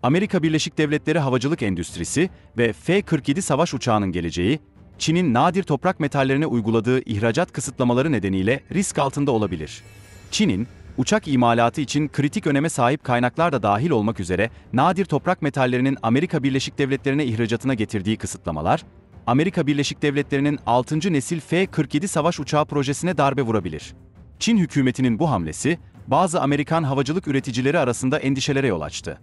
Amerika Birleşik Devletleri havacılık endüstrisi ve F-47 savaş uçağının geleceği, Çin'in nadir toprak metallerine uyguladığı ihracat kısıtlamaları nedeniyle risk altında olabilir. Çin'in, uçak imalatı için kritik öneme sahip kaynaklar da dahil olmak üzere nadir toprak metallerinin Amerika Birleşik Devletleri'ne ihracatına getirdiği kısıtlamalar, Amerika Birleşik Devletleri'nin 6. nesil F-47 savaş uçağı projesine darbe vurabilir. Çin hükümetinin bu hamlesi, bazı Amerikan havacılık üreticileri arasında endişelere yol açtı.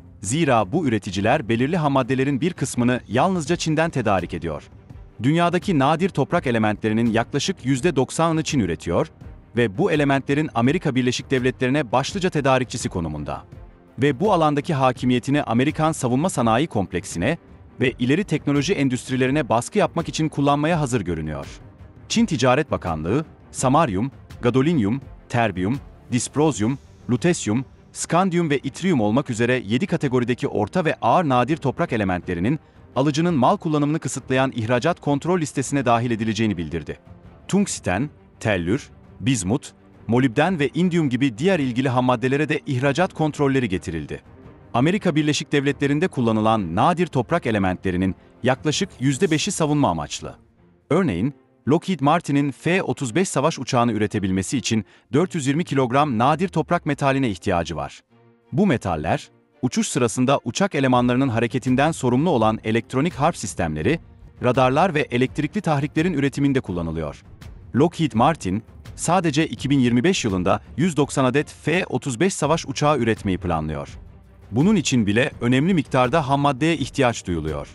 Zira bu üreticiler belirli hammaddelerin bir kısmını yalnızca Çin'den tedarik ediyor. Dünyadaki nadir toprak elementlerinin yaklaşık %90'ını Çin üretiyor ve bu elementlerin Amerika Birleşik Devletleri'ne başlıca tedarikçisi konumunda. Ve bu alandaki hakimiyetini Amerikan savunma sanayi kompleksine ve ileri teknoloji endüstrilerine baskı yapmak için kullanmaya hazır görünüyor. Çin Ticaret Bakanlığı, samaryum, gadolinyum, terbium, disprozyum, lutesyum, skandiyum ve itrium olmak üzere 7 kategorideki orta ve ağır nadir toprak elementlerinin alıcının mal kullanımını kısıtlayan ihracat kontrol listesine dahil edileceğini bildirdi. Tungsten, tellür, bizmut, molibden ve indium gibi diğer ilgili hammaddelere de ihracat kontrolleri getirildi. Amerika Birleşik Devletleri'nde kullanılan nadir toprak elementlerinin yaklaşık %5'i savunma amaçlı. Örneğin, Lockheed Martin'in F-35 savaş uçağını üretebilmesi için 420 kilogram nadir toprak metaline ihtiyacı var. Bu metaller, uçuş sırasında uçak elemanlarının hareketinden sorumlu olan elektronik harp sistemleri, radarlar ve elektrikli tahriklerin üretiminde kullanılıyor. Lockheed Martin, sadece 2025 yılında 190 adet F-35 savaş uçağı üretmeyi planlıyor. Bunun için bile önemli miktarda hammaddeye ihtiyaç duyuluyor.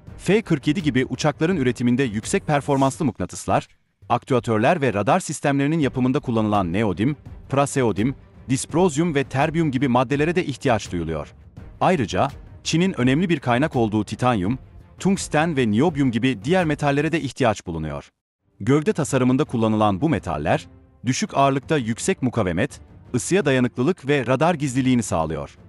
F-47 gibi uçakların üretiminde yüksek performanslı mıknatıslar, aktüatörler ve radar sistemlerinin yapımında kullanılan neodim, praseodim, disprozyum ve terbium gibi maddelere de ihtiyaç duyuluyor. Ayrıca, Çin'in önemli bir kaynak olduğu titanyum, tungsten ve niyobyum gibi diğer metallere de ihtiyaç bulunuyor. Gövde tasarımında kullanılan bu metaller, düşük ağırlıkta yüksek mukavemet, ısıya dayanıklılık ve radar gizliliğini sağlıyor.